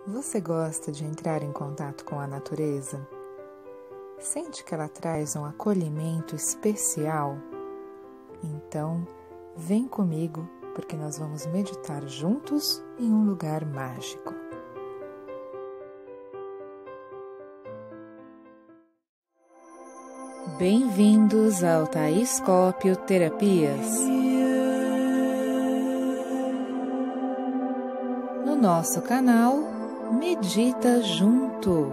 Você gosta de entrar em contato com a natureza? Sente que ela traz um acolhimento especial? Então, vem comigo, porque nós vamos meditar juntos em um lugar mágico. Bem-vindos ao Taíscópio Terapias. No nosso canal, Medita Junto.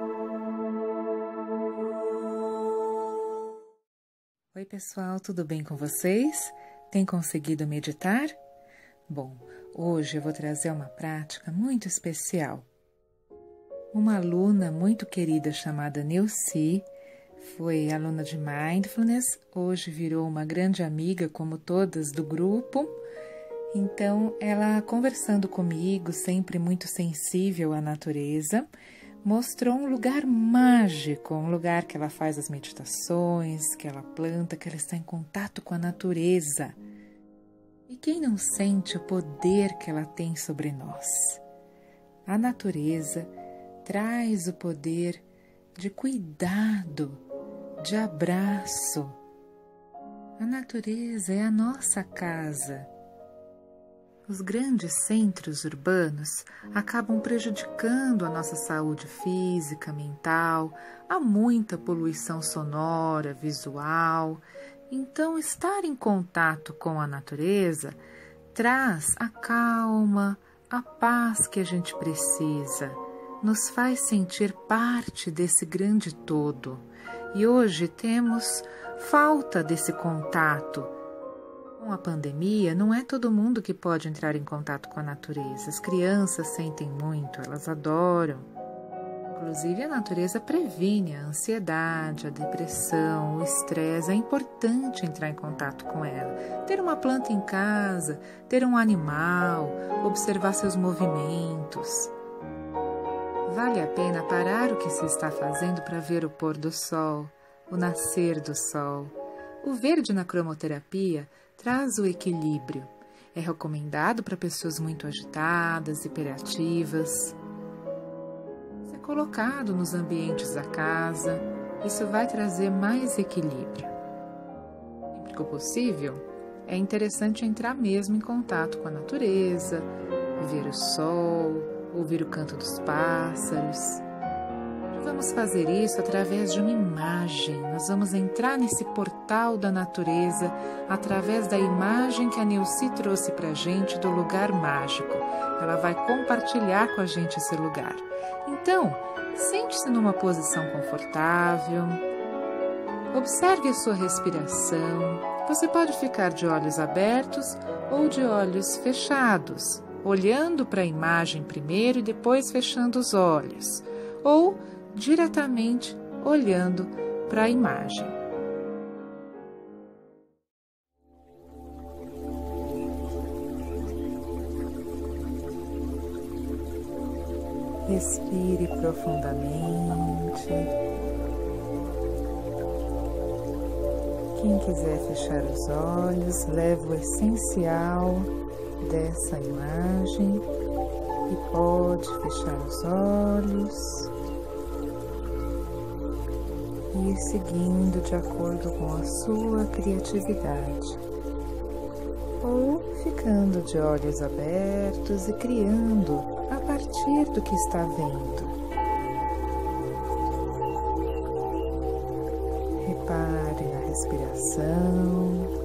Oi pessoal, tudo bem com vocês? Tem conseguido meditar? Bom, hoje eu vou trazer uma prática muito especial. Uma aluna muito querida chamada Neuci foi aluna de Mindfulness, hoje virou uma grande amiga como todas do grupo. Então, ela conversando comigo, sempre muito sensível à natureza, mostrou um lugar mágico, um lugar que ela faz as meditações, que ela planta, que ela está em contato com a natureza. E quem não sente o poder que ela tem sobre nós? A natureza traz o poder de cuidado, de abraço. A natureza é a nossa casa. Os grandes centros urbanos acabam prejudicando a nossa saúde física, mental, há muita poluição sonora, visual. Então, estar em contato com a natureza traz a calma, a paz que a gente precisa, nos faz sentir parte desse grande todo. E hoje temos falta desse contato. Com a pandemia, não é todo mundo que pode entrar em contato com a natureza. As crianças sentem muito, elas adoram. Inclusive, a natureza previne a ansiedade, a depressão, o estresse. É importante entrar em contato com ela. Ter uma planta em casa, ter um animal, observar seus movimentos. Vale a pena parar o que se está fazendo para ver o pôr do sol, o nascer do sol. O verde na cromoterapia traz o equilíbrio. É recomendado para pessoas muito agitadas, hiperativas. É colocado nos ambientes da casa. Isso vai trazer mais equilíbrio. Sempre que possível, é interessante entrar mesmo em contato com a natureza, ver o sol, ouvir o canto dos pássaros. Vamos fazer isso através de uma imagem. Nós vamos entrar nesse portal da natureza através da imagem que a Neuci trouxe para a gente do lugar mágico. Ela vai compartilhar com a gente esse lugar. Então, sente-se numa posição confortável. Observe a sua respiração. Você pode ficar de olhos abertos ou de olhos fechados, olhando para a imagem primeiro e depois fechando os olhos. Ou diretamente olhando para a imagem. Respire profundamente. Quem quiser fechar os olhos, leve o essencial dessa imagem e pode fechar os olhos. E ir seguindo de acordo com a sua criatividade, ou ficando de olhos abertos e criando a partir do que está vendo. Repare na respiração.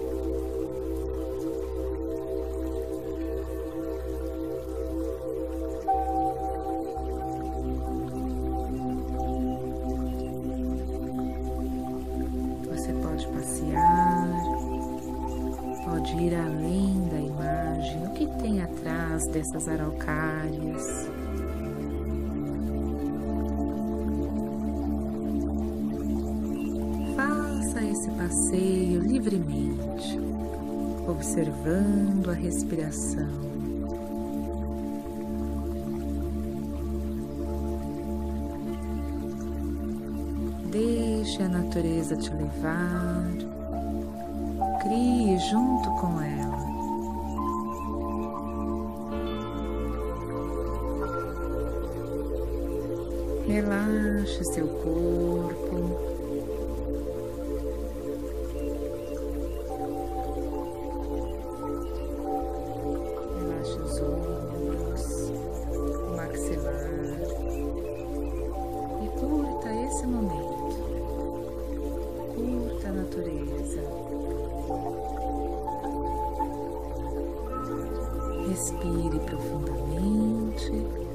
Pode passear, pode ir além da imagem, o que tem atrás dessas araucárias. Faça esse passeio livremente, observando a respiração. Deixe a natureza te levar, crie junto com ela. Relaxe seu corpo. Relaxe os ombros, o maxilar. E curta esse momento. Curta a natureza. Respire profundamente.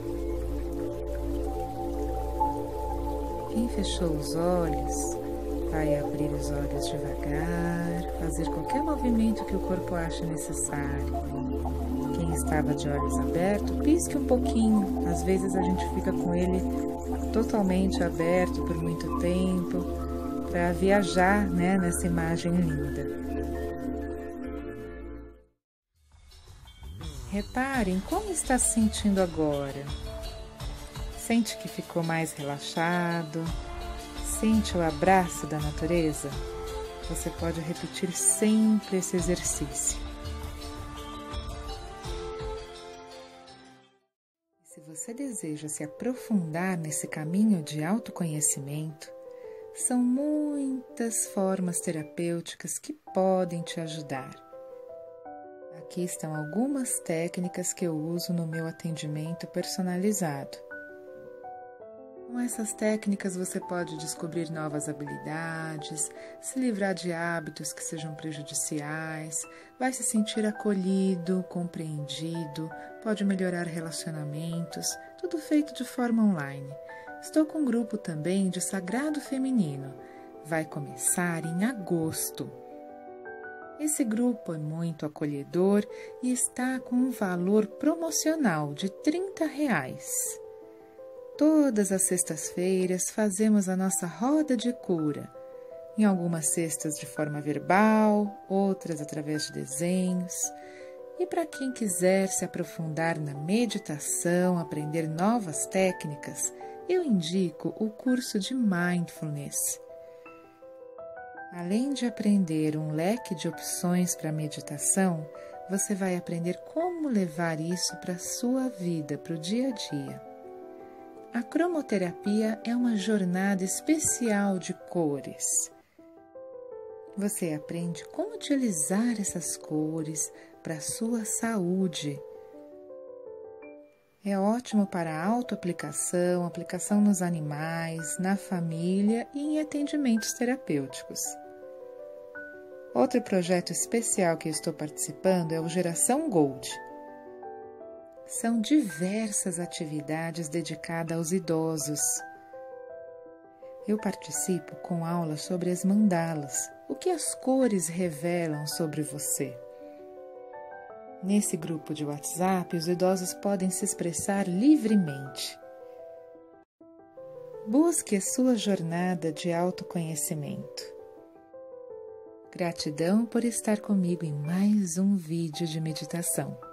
Quem fechou os olhos, vai abrir os olhos devagar, fazer qualquer movimento que o corpo ache necessário. Quem estava de olhos abertos, pisque um pouquinho. Às vezes a gente fica com ele totalmente aberto por muito tempo, para viajar, né, nessa imagem linda. Reparem como está se sentindo agora. Sente que ficou mais relaxado? Sente o abraço da natureza? Você pode repetir sempre esse exercício. Se você deseja se aprofundar nesse caminho de autoconhecimento, são muitas formas terapêuticas que podem te ajudar. Aqui estão algumas técnicas que eu uso no meu atendimento personalizado. Com essas técnicas você pode descobrir novas habilidades, se livrar de hábitos que sejam prejudiciais, vai se sentir acolhido, compreendido, pode melhorar relacionamentos, tudo feito de forma online. Estou com um grupo também de Sagrado Feminino, vai começar em agosto. Esse grupo é muito acolhedor e está com um valor promocional de R$30. Todas as sextas-feiras fazemos a nossa roda de cura, em algumas sextas de forma verbal, outras através de desenhos. E para quem quiser se aprofundar na meditação, aprender novas técnicas, eu indico o curso de Mindfulness. Além de aprender um leque de opções para meditação, você vai aprender como levar isso para a sua vida, para o dia a dia. A cromoterapia é uma jornada especial de cores. Você aprende como utilizar essas cores para a sua saúde. É ótimo para a autoaplicação, aplicação nos animais, na família e em atendimentos terapêuticos. Outro projeto especial que eu estou participando é o Geração Gold. São diversas atividades dedicadas aos idosos. Eu participo com aulas sobre as mandalas, o que as cores revelam sobre você. Nesse grupo de WhatsApp, os idosos podem se expressar livremente. Busque a sua jornada de autoconhecimento. Gratidão por estar comigo em mais um vídeo de meditação.